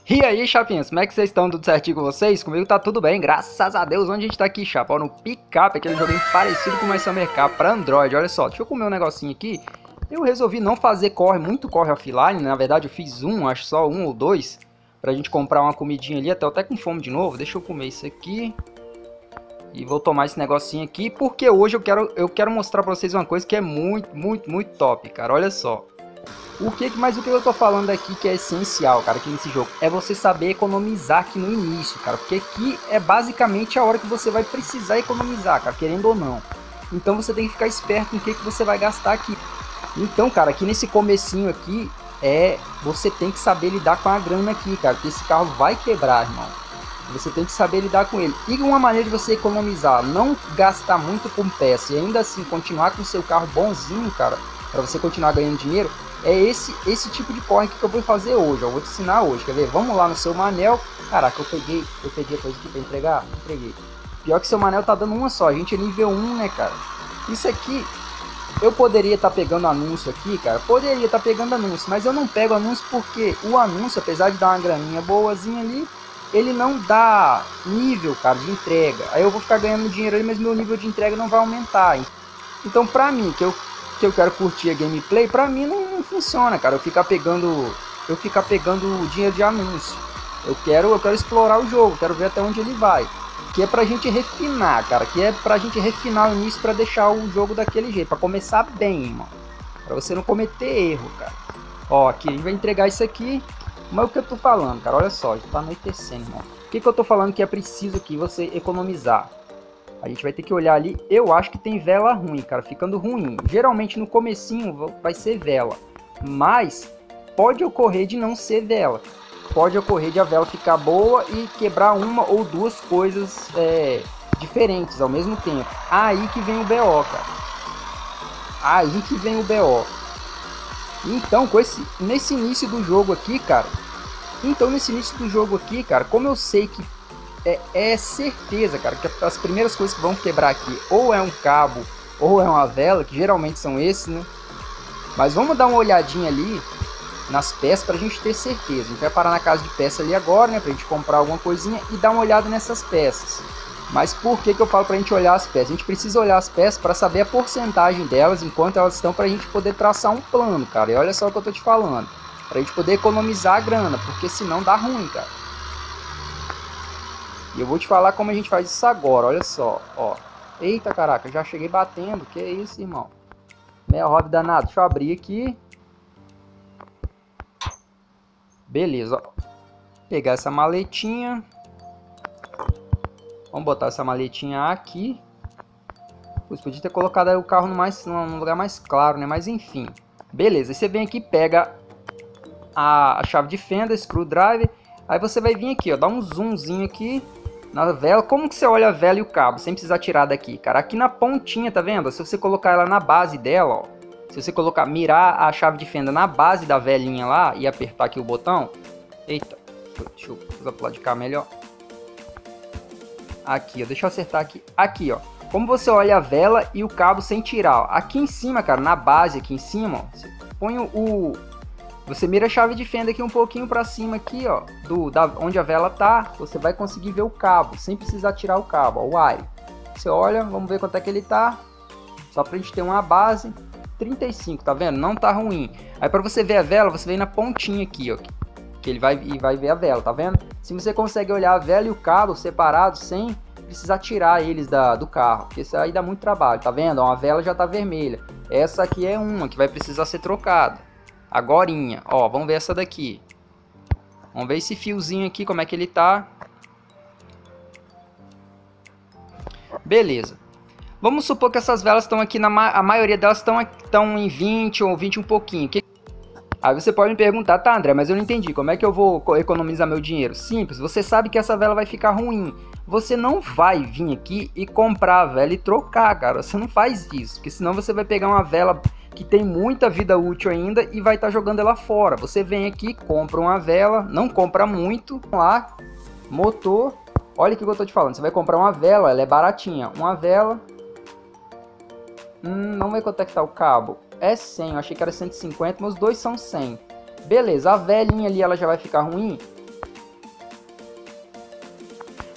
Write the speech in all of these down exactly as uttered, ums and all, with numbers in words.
E aí, chapinhas, como é que vocês estão? Tudo certinho com vocês? Comigo tá tudo bem, graças a Deus. Onde a gente tá aqui, chapa? Ó, no Pickup, aquele joguinho parecido com o My Summer Car pra Android. Olha só, deixa eu comer um negocinho aqui. Eu resolvi não fazer corre, muito corre offline. Na verdade, eu fiz um, acho só um ou dois, pra gente comprar uma comidinha ali. Até até com fome de novo. Deixa eu comer isso aqui. E vou tomar esse negocinho aqui, porque hoje eu quero, eu quero mostrar pra vocês uma coisa que é muito, muito, muito top, cara. Olha só. O que, mas o que eu tô falando aqui que é essencial, cara, aqui nesse jogo, é você saber economizar aqui no início, cara, porque aqui é basicamente a hora que você vai precisar economizar, cara, querendo ou não. Então você tem que ficar esperto no que, que você vai gastar aqui. Então, cara, aqui nesse comecinho aqui, é, você tem que saber lidar com a grana aqui, cara, porque esse carro vai quebrar, irmão. Você tem que saber lidar com ele. E uma maneira de você economizar, não gastar muito com peça e ainda assim continuar com o seu carro bonzinho, cara, para você continuar ganhando dinheiro, é esse esse tipo de corre que eu vou fazer hoje. Eu vou te ensinar hoje, quer ver? Vamos lá no seu Manel. Caraca, eu peguei, eu peguei a coisa aqui pra entregar? Entreguei. Pior que seu Manel tá dando uma só, a gente é nível um, né, cara? Isso aqui, eu poderia estar tá pegando anúncio aqui, cara, poderia estar tá pegando anúncio, mas eu não pego anúncio porque o anúncio, apesar de dar uma graninha boazinha ali, ele não dá nível, cara, de entrega. Aí eu vou ficar ganhando dinheiro ali, mas meu nível de entrega não vai aumentar. Então, pra mim, que eu que eu quero curtir a gameplay, pra mim não, não funciona, cara. Eu ficar pegando, eu ficar pegando dinheiro de anúncio. Eu quero, eu quero explorar o jogo, quero ver até onde ele vai. Que é pra gente refinar, cara. Que é pra gente refinar o início pra deixar o jogo daquele jeito, pra começar bem, irmão. Pra você não cometer erro, cara. Ó, aqui a gente vai entregar isso aqui. Mas o que eu tô falando, cara? Olha só, já tá anoitecendo, irmão. O que que eu tô falando que é preciso aqui você economizar? A gente vai ter que olhar ali, eu acho que tem vela ruim, cara, ficando ruim. Geralmente no comecinho vai ser vela, mas pode ocorrer de não ser vela. Pode ocorrer de a vela ficar boa e quebrar uma ou duas coisas é, diferentes ao mesmo tempo. Aí que vem o B O, cara. Aí que vem o B O. Então, com esse, nesse início do jogo aqui, cara, então nesse início do jogo aqui, cara, como eu sei que É, é certeza, cara, que as primeiras coisas que vão quebrar aqui ou é um cabo ou é uma vela, que geralmente são esses, né? Mas vamos dar uma olhadinha ali nas peças pra gente ter certeza. A gente vai parar na casa de peça ali agora, né, pra gente comprar alguma coisinha e dar uma olhada nessas peças. Mas por que que eu falo pra gente olhar as peças? A gente precisa olhar as peças para saber a porcentagem delas enquanto elas estão, pra gente poder traçar um plano, cara. E olha só o que eu tô te falando, pra gente poder economizar a grana, porque senão dá ruim, cara. E eu vou te falar como a gente faz isso agora, olha só, ó. Eita, caraca, já cheguei batendo, que isso, irmão? Meia roda danado, deixa eu abrir aqui. Beleza, ó. Pegar essa maletinha. Vamos botar essa maletinha aqui. Putz, podia ter colocado aí o carro no mais, num lugar mais claro, né? Mas enfim. Beleza, aí você vem aqui, pega a, a chave de fenda, screwdriver. Aí você vai vir aqui, ó, dá um zoomzinho aqui na vela. Como que você olha a vela e o cabo sem precisar tirar daqui, cara? Aqui na pontinha, tá vendo? Se você colocar ela na base dela, ó, se você colocar, mirar a chave de fenda na base da velinha lá e apertar aqui o botão. Eita, deixa eu usar pro lado de cá melhor. Aqui, ó, deixa eu acertar aqui. Aqui, ó, como você olha a vela e o cabo sem tirar, ó. Aqui em cima, cara, na base aqui em cima, ó, você põe o... Você mira a chave de fenda aqui um pouquinho para cima aqui, ó, do, da, onde a vela tá, você vai conseguir ver o cabo, sem precisar tirar o cabo, ó, o wire. Você olha, vamos ver quanto é que ele tá, só pra gente ter uma base, trinta e cinco, tá vendo? Não tá ruim. Aí para você ver a vela, você vem na pontinha aqui, ó, que ele vai, e vai ver a vela, tá vendo? Se você consegue olhar a vela e o cabo separados, sem precisar tirar eles da, do carro, porque isso aí dá muito trabalho, tá vendo? Ó, a vela já tá vermelha. Essa aqui é uma que vai precisar ser trocada. Agorinha, ó, vamos ver essa daqui. Vamos ver esse fiozinho aqui, como é que ele tá. Beleza. Vamos supor que essas velas estão aqui, na ma a maioria delas estão estão em vinte ou vinte um pouquinho. Que... Aí você pode me perguntar, tá, André, mas eu não entendi, como é que eu vou economizar meu dinheiro? Simples, você sabe que essa vela vai ficar ruim. Você não vai vir aqui e comprar a vela e trocar, cara. Você não faz isso, porque senão você vai pegar uma vela que tem muita vida útil ainda e vai estar tá jogando ela fora. Você vem aqui, compra uma vela, não compra muito, lá, motor, olha o que eu tô te falando, você vai comprar uma vela, ela é baratinha, uma vela, hum, não vai quanto é que tá o cabo, é cem, eu achei que era cento e cinquenta, mas os dois são cem. Beleza, a velhinha ali ela já vai ficar ruim,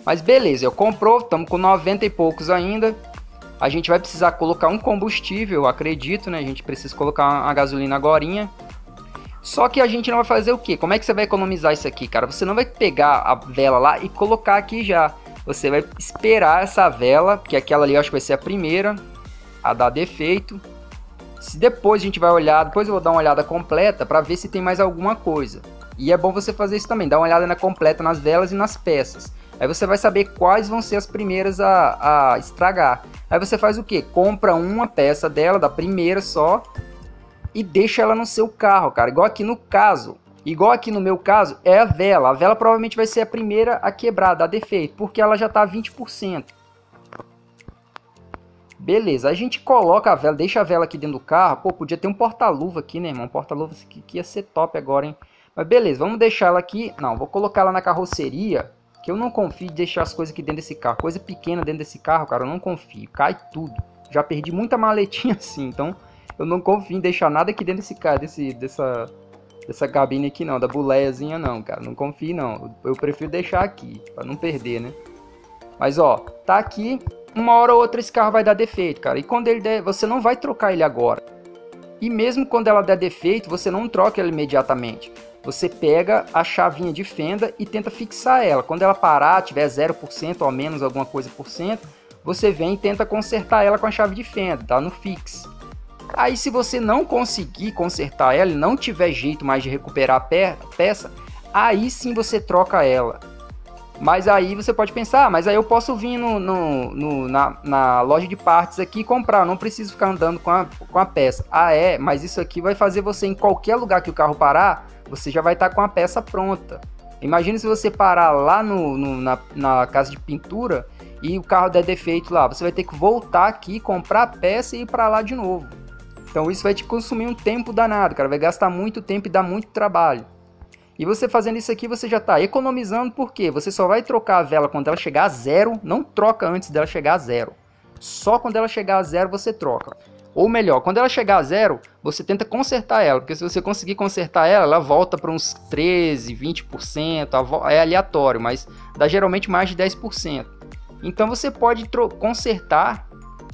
Mas beleza, eu comprou, estamos com noventa e poucos ainda. A gente vai precisar colocar um combustível, eu acredito, né? A gente precisa colocar a gasolina agorinha. Só que a gente não vai fazer o quê? Como é que você vai economizar isso aqui, cara? Você não vai pegar a vela lá e colocar aqui já. Você vai esperar essa vela, que aquela ali eu acho que vai ser a primeira a dar defeito. Se depois a gente vai olhar, depois eu vou dar uma olhada completa para ver se tem mais alguma coisa. E é bom você fazer isso também, dar uma olhada na completa nas velas e nas peças. Aí você vai saber quais vão ser as primeiras a, a estragar. Aí você faz o que? Compra uma peça dela, da primeira só, e deixa ela no seu carro, cara. Igual aqui no caso, igual aqui no meu caso, é a vela. A vela provavelmente vai ser a primeira a quebrar, dar defeito, porque ela já tá vinte por cento. Beleza, a gente coloca a vela, deixa a vela aqui dentro do carro. Pô, podia ter um porta-luva aqui, né, irmão? Um porta-luva aqui que ia ser top agora, hein? Mas beleza, vamos deixar ela aqui. Não, vou colocar ela na carroceria, que eu não confio em deixar as coisas aqui dentro desse carro. Coisa pequena dentro desse carro, cara, eu não confio. Cai tudo. Já perdi muita maletinha assim, então eu não confio em deixar nada aqui dentro desse carro, desse, dessa, dessa cabine aqui não, da boleiazinha não, cara. Não confio não. Eu prefiro deixar aqui, pra não perder, né? Mas ó, tá aqui. Uma hora ou outra esse carro vai dar defeito, cara. E quando ele der, você não vai trocar ele agora. E mesmo quando ela der defeito, você não troca ela imediatamente. Você pega a chavinha de fenda e tenta fixar ela. Quando ela parar, tiver zero por cento ou menos alguma coisa por cento, você vem e tenta consertar ela com a chave de fenda, tá? No fix. Aí se você não conseguir consertar ela e não tiver jeito mais de recuperar a pe peça, aí sim você troca ela. Mas aí você pode pensar, ah, mas aí eu posso vir no, no, no, na, na loja de partes aqui e comprar, não preciso ficar andando com a, com a peça. Ah é, mas isso aqui vai fazer você em qualquer lugar que o carro parar, você já vai estar com a peça pronta. Imagina se você parar lá no, no, na, na casa de pintura e o carro der defeito lá, você vai ter que voltar aqui, comprar a peça e ir para lá de novo. Então isso vai te consumir um tempo danado, cara, vai gastar muito tempo e dar muito trabalho. E você fazendo isso aqui, você já está economizando, porque você só vai trocar a vela quando ela chegar a zero, não troca antes dela chegar a zero. Só quando ela chegar a zero você troca. Ou melhor, quando ela chegar a zero, você tenta consertar ela, porque se você conseguir consertar ela, ela volta para uns treze, vinte por cento, é aleatório, mas dá geralmente mais de dez por cento. Então você pode consertar,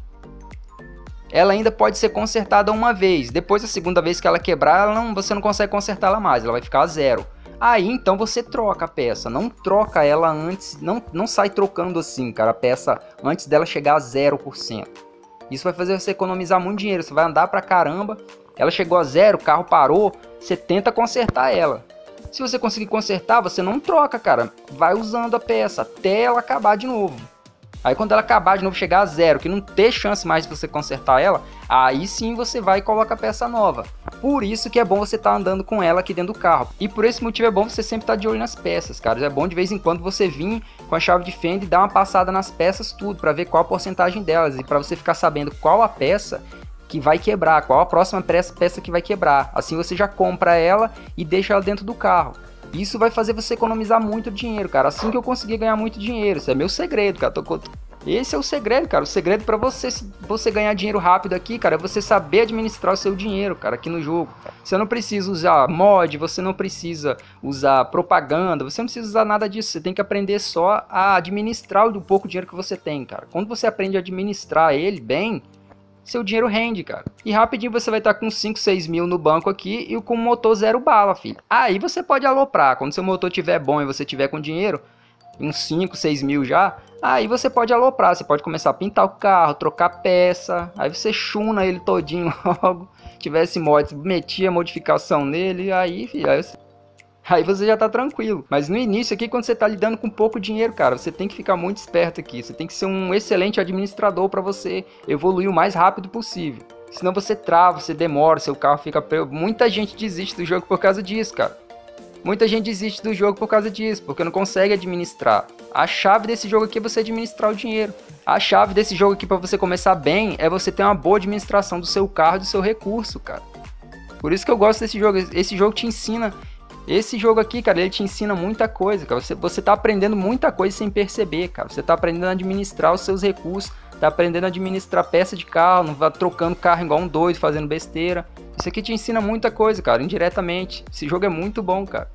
ela ainda pode ser consertada uma vez, depois a segunda vez que ela quebrar, ela não, você não consegue consertar ela mais, ela vai ficar a zero. Aí então você troca a peça, não troca ela antes, não, não sai trocando assim, cara, a peça antes dela chegar a zero por cento. Isso vai fazer você economizar muito dinheiro, você vai andar pra caramba, ela chegou a zero, o carro parou, você tenta consertar ela. Se você conseguir consertar, você não troca, cara, vai usando a peça até ela acabar de novo. Aí quando ela acabar de novo, chegar a zero, que não ter chance mais de você consertar ela, aí sim você vai e coloca a peça nova. Por isso que é bom você estar andando com ela aqui dentro do carro. E por esse motivo é bom você sempre estar de olho nas peças, cara. É bom de vez em quando você vir com a chave de fenda e dar uma passada nas peças tudo, para ver qual a porcentagem delas. E para você ficar sabendo qual a peça que vai quebrar, qual a próxima peça que vai quebrar. Assim você já compra ela e deixa ela dentro do carro. Isso vai fazer você economizar muito dinheiro, cara. Assim que eu conseguir ganhar muito dinheiro. Isso é meu segredo, cara. Esse é o segredo, cara. O segredo para você, você ganhar dinheiro rápido aqui, cara, é você saber administrar o seu dinheiro, cara, aqui no jogo. Você não precisa usar mod, você não precisa usar propaganda, você não precisa usar nada disso. Você tem que aprender só a administrar o pouco dinheiro que você tem, cara. Quando você aprende a administrar ele bem, seu dinheiro rende, cara. E rapidinho você vai estar com cinco, seis mil no banco aqui e com o motor zero bala, filho. Aí você pode aloprar. Quando seu motor estiver bom e você tiver com dinheiro, uns cinco, seis mil já, aí você pode aloprar. Você pode começar a pintar o carro, trocar peça. Aí você chuna ele todinho logo. Tivesse mod, metia modificação nele, aí, filho, aí você... Aí você já tá tranquilo. Mas no início aqui, quando você tá lidando com pouco dinheiro, cara, você tem que ficar muito esperto aqui. Você tem que ser um excelente administrador para você evoluir o mais rápido possível. Senão você trava, você demora, seu carro fica... Muita gente desiste do jogo por causa disso, cara. Muita gente desiste do jogo por causa disso, porque não consegue administrar. A chave desse jogo aqui é você administrar o dinheiro. A chave desse jogo aqui para você começar bem é você ter uma boa administração do seu carro e do seu recurso, cara. Por isso que eu gosto desse jogo. Esse jogo te ensina... Esse jogo aqui, cara, ele te ensina muita coisa, cara. Você, você tá aprendendo muita coisa sem perceber, cara. Você tá aprendendo a administrar os seus recursos, tá aprendendo a administrar peça de carro, não vai trocando carro igual um doido, fazendo besteira. Isso aqui te ensina muita coisa, cara, indiretamente. Esse jogo é muito bom, cara.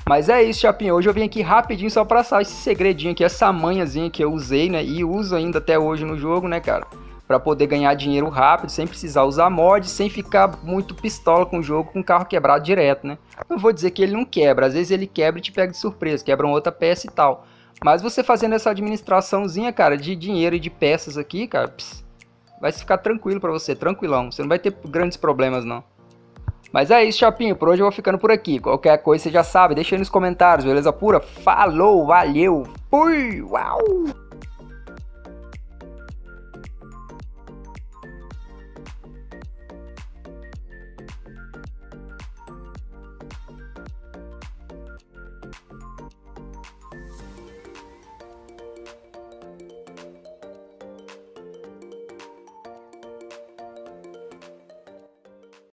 Mas é isso, Chapinha. Hoje eu vim aqui rapidinho só pra passar esse segredinho aqui, essa manhazinha que eu usei, né? E uso ainda até hoje no jogo, né, cara? Pra poder ganhar dinheiro rápido, sem precisar usar mod, sem ficar muito pistola com o jogo, com o carro quebrado direto, né? Não vou dizer que ele não quebra, às vezes ele quebra e te pega de surpresa, quebra uma outra peça e tal. Mas você fazendo essa administraçãozinha, cara, de dinheiro e de peças aqui, cara, pss, vai ficar tranquilo pra você, tranquilão. Você não vai ter grandes problemas, não. Mas é isso, Chapinho, por hoje eu vou ficando por aqui. Qualquer coisa você já sabe, deixa aí nos comentários, beleza pura? Falou, valeu, fui, uau!